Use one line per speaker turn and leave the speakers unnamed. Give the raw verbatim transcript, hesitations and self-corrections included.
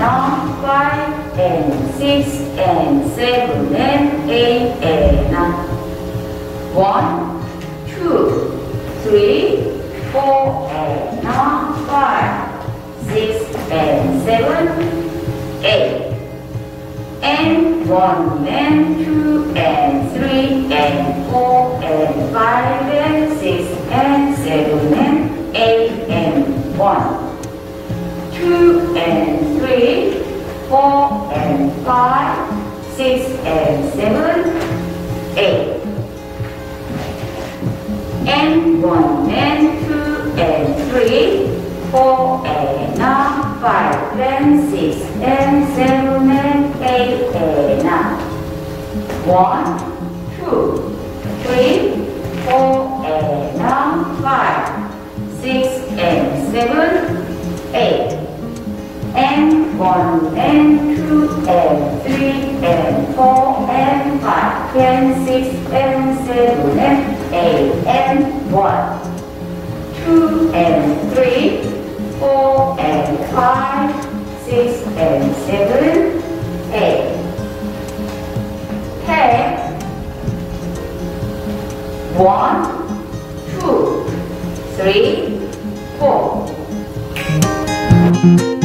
five and six and seven and eight and one, two, three, four and five, six and seven, eight. And one and two and three and four and five and six and seven and eight and one, two and three, four and five, six and seven, eight. And one and two and three, four and five and six and seven and eight and one, two, three, four and five, six and seven, eight. And one and two and three and four and five and six and seven and eight and one, two and three, four and five, six and seven, eight. Take one, two, three, four.